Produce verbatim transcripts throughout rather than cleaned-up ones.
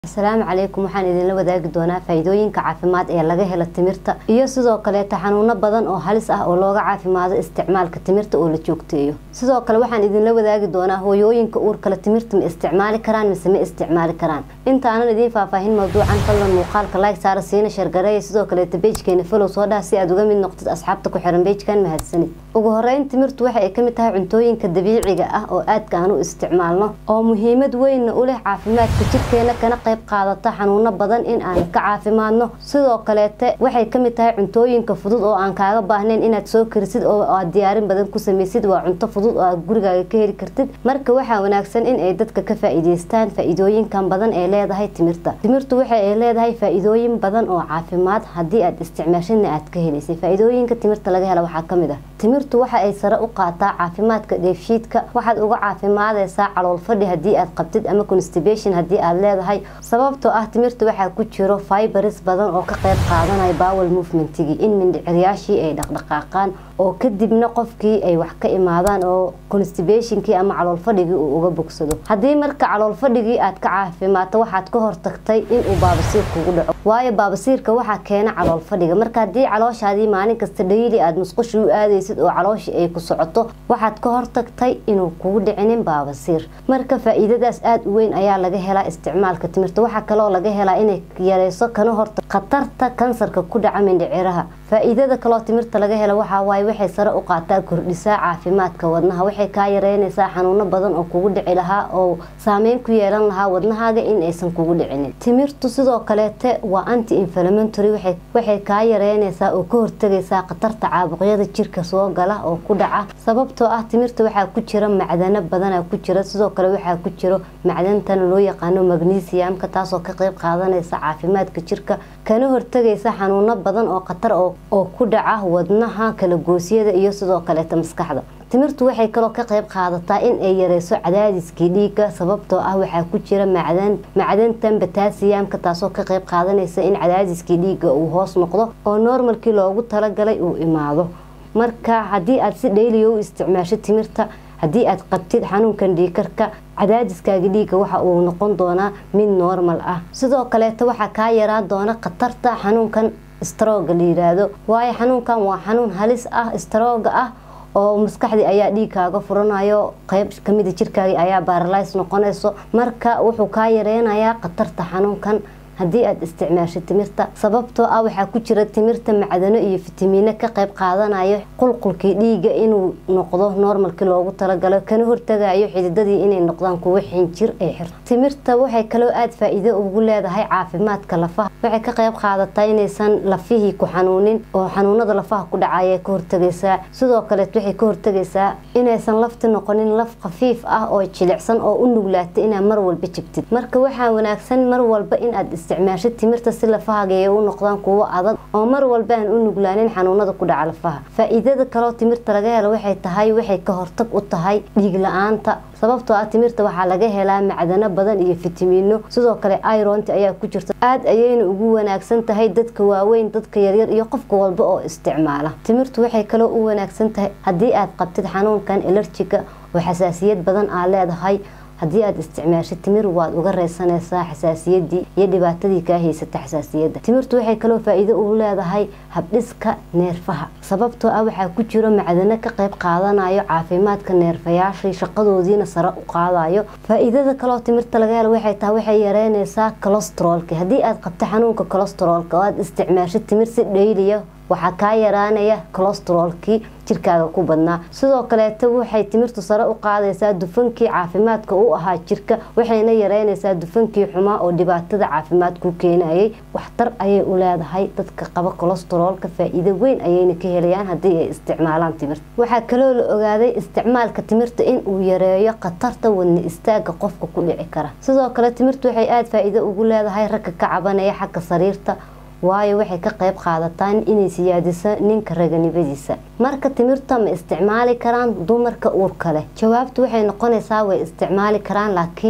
السلام عليكم waxaan idin la wadaagi doonaa faa'iidooyinka caafimaad ee laga helo timirta iyo sidoo kale xanuuno badan oo halis ah oo looga caafimaado isticmaalka timirta oo la joogteeyo sidoo kale waxaan idin la wadaagi doonaa hooyooyinka uurka la timirta ma isticmaali karaan mise ma isticmaali karaan inta aan idin faahfaahin mawduucan fadlan muuqaalka like saar siina share gareey sidoo kale page-keena follow soo dhaaf si aad uga mid noqotid asxaabta ku xiran page-kan mahadsanid ugu horeyn timirtu waxa ay kamid tahay cuntooyinka dabiiciga ah oo aad aan u isticmaalno oo muhiimad weyn u leh caafimaadka jirkeena kana qayb qaadata xanuuno badan in aan ka caafimaadno sidoo kale waxay kamid tahay cuntooyinka fudud oo aan kaaga baahnayn inaad soo karisid oo aad diyaarin badan ku sameysid waa cunto fudud oo aad gurigaaga ka heli kartid marka waxa wanaagsan in ay dadka ka faa'iideystaan faa'iidooyinkan badan ee leedahay timirta timirtu waxa ay leedahay faa'iidooyin badan oo caafimaad hadii aad isticmaashadna aad ka helaysid faa'iidooyinka timirta laga helo waxa kamid ah timirtu waxa ay sare u qaataa caafimaadka dheefshiidka waxaad uga caafimaadaysaa calool fadhi hadii aad qabtid ama constipation hadii aad leedahay sababtoo ah timirta waxa ku jiro fibers badan oo ka qayb qaadanaya bowel movement-igi in mindhiciryaashii ay dhaqdhaqaaqaan oo kadibna qofkii ay wax ka imaadaan oo constipation-kii ama calool fadhigii uu uga bogsado hadii marka calool fadhigii aad ka caafimaadto waxaad ka hortagtay in uu baabasiir kugu dhaco waayo baabasiirka waxa keena calool fadhiga marka hadii calooshaadii maalin kasta daily aad musqusha u aadaysid oo calooshii ay ku socoto waxaad ka hortagtay inuu kugu dhicinin baabasiir marka faa'iidadaas aad u weyn ayaa laga helaa isticmaalka timirta waxa kale oo laga helaa inay yareyso kana hortagto khatarta kansarka ku dhaca mindhiciraha faa'iidada kale oo timirta laga helo waxa waaye waxay sare u qaataa kordhisaa caafimaadka wadnaha waxay ka yareynaysaa xanuuno badan oo kugu dhici lahaa oo saameyn ku yeelan lahaa wadnahaaga in aysan kugu dhicinin timirtu sidoo kale waa anti inflammatory waxay waxay ka yareynaysaa oo ka hortagaysaa khatarta caabuqyada jirka soo gala oo ku dhaca sababtoo ah timirta waxa ku jira macdano badan ku jira sidoo kale waxa ku jiro macdantan loo yaqaan magnesium-ka taasoo ka qayb qaadanaysa caafimaadka jirka kana hortagaysa xanuuno badan oo khatar oo ku dhaca wadnaha kala goosyada iyo sidoo kale maskaxda timirtu waxay kale ka qayb qaadataa in ay yareyso cadaadiska dhiigga sababtoo ah waxa ku jira macdan macdantan potassium-ka taasoo ka qayb qaadanaysa in cadaadiska dhiigga uu hoos noqdo oo normalkii loogu talagalay uu imaado marka hadii aad si daily u isticmaasho timirta hadii aad qabtid xanuunkan dhiigkarka cadaadiskaaga dhiigga waxa uu noqon doonaa mid normal ah sidoo kale waxa ka yaraan doona khatarta xanuunkan stroke la yiraahdo waayo xanuunkan waa xanuun halis ah stroke ah oo maskaxdi ayaa dhiigkaaga furanayo qayb kamid ah jirkaaga ayaa paralyze noqonayso marka wuxuu ka yareenayaa khatarta xanuunkan hadii aad isticmaasho timirta sababtoo ah waxa ku jira timirta macdano iyo fitamiino ka qayb qaadanayo qulqulkii dhiigga inuu noqdo normalkii loogu talagalay kana hortagayo xididadii inay noqdaan kuwa xinjir ee xir timirta waxay kale oo aad faa'iido ugu leedahay caafimaadka lafaha waxay ka qayb qaadataa inaysan lafihii ku xanuunin oo xanuunada lafaha ku dhacaya ka hortagaysaa sidoo kale waxay ka hortagaysaa inaysan lafta noqonin laf khafiif ah oo jilicsan oo u nuglaata inaad mar walba jabtid marka waxa wanaagsan mar walba in aad isticmaasho timirta si lafahaaga ay u noqdaan kuwo adag oo mar walba aan u nuglaanin xanuunada ku dhaca lafaha faa'iidada kale oo timirta laga helo waxay tahay waxay ka hortag u tahay dhiig la'aanta sababtoo ah timirta waxa laga helaa macdano badan iyo fitamiino sidoo kale iron ayaa ku jirta aad ayayna ugu wanaagsan tahay dadka waaweyn dadka yaryar iyo qof walba oo isticmaala timirtu waxay kale u wanaagsan tahay hadii aad qabtid xanuunkan allergiga oo xasaasiyad badan aad leedahay hadii aad isticmaasho timir waad uga reesanaysaa xasaasiyadii iyo dhibaatadii ka haysata xasaasiyada timirtu waxay kale faa'iido u leedahay habdhiska neerfaha sababtoo ah waxa ku jira macdano ka qayb qaadanayo caafimaadka neerfayaasha shaqadoodiina sare u qaadayo faa'iidada kale oo timirta laga helo waxay tahay waxay yareynaysaa cholesterol-ka hadii aad qabto xanuunka cholesterol-ka oo aad isticmaasho timir si daily waxa ka yaraanaya cholesterol-kii jirkaaga ku badnaa sidoo kale waxay timirtu sare u qaadaysaa dufankii caafimaadka u ahaa jirka waxayna yareynaysaa dufankii xumaa oo dhibaatada caafimaad ku keenayay waxtar ayay u leedahay dadka qaba cholesterol-ka faa'iido weyn ayayna ka helayaan hadii ay isticmaalaan timirta waxa kale oo la ogaaday isticmaalka timirta in uu yareeyo khatarta wadne istaaga qofka ku dhici kara sidoo kale timirtu waxay aad faa'iido ugu leedahay ragga ka cabanaya xagga sariirta waayo waxay ka qayb qaadataan inay siyaadiso ninka raganimadiisa marka timirta ma isticmaali karaan dumarka uurka leh jawaabtu waxay noqonaysaa way isticmaali karaan laakiin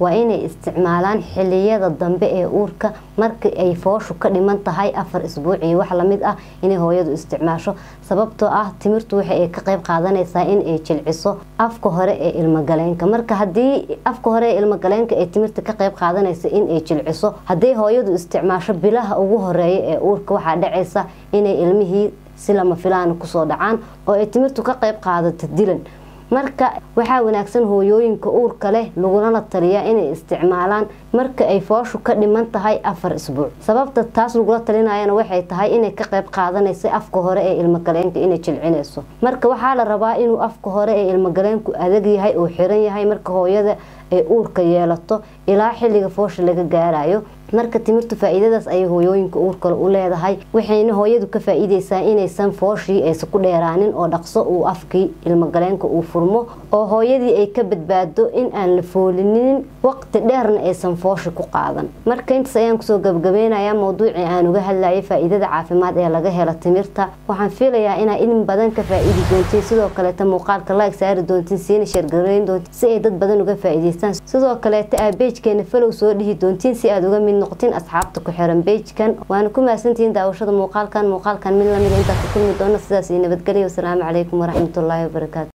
waa inay isticmaalaan xilliyada dambe ee uurka marka ay fooshu ka dhiman tahay afar isbuuc iyo wax la mid ah inay hooyadu isticmaasho sababtoo ah timirtu waxa ay ka qayb qaadanaysaa in ay jilciso afka hore ee ilmagaleenka marka haddii afka hore ee ilmagaleenka ay timirta ka qayb qaadanaysa in ay jilciso haddii hooyadu isticmaasho bilaha ugu horeeya ee uurka waxaa dhacaysa inay ilmihii si lama filaan kusoo dhacaan oo ay timirtu ka qayb qaadato dilan marka waxaa wanaagsan hooyooyinka uurka leh laguna taliyaa inay isticmaalaan marka ay fooshu ka dhiman tahay afar isbuuc sababta taas lagula talinayana waxay tahay inay ka qayb qaadanayso afka hore ee ilmagaleenka inay jilcinayso marka waxaa la rabaa inuu afka hore ee ilmagaleenku adag yahay oo xiran yahay marka hooyada ay uurka yeelato ilaa xilliga foosha laga gaarayo marka timirtu faa'iidadaas ay hooyooyinka uurka u leedahay waxayna hooyadu ka faa'iideysaa inaysan fooshii aysan ku dheeraanin oo dhaqso uu afkii ilmagaleenka uu furmo oo hooyadii ay ka badbaado in aan la foolinin waqti dheerna aysan foosha ku qaadan marka intaas ayaan kusoo gabagabeynayaa mowduucii aan uga hadlayay faa'iidada caafimaad ee laga helo timirta waxaan filayaa inaa in badan ka faa'iidi doontiin sidoo kaleeta muuqaalka like saari doontiin siina share gareyn doontiin si ay dad badan uga faa'iideystaan sidoo kaleeta aa page-keena follow soo dhihi doontiin si aad uga mid noqotiin asxaabta ku xiran page-kan waana ku mahadsantihiin daawashada muuqaalkan muuqaalkan mid lamid inta ku kulmi doona sidaas iyo nabadgelyo wassalaamu calaykum waraxmatullaahi wabarakaatu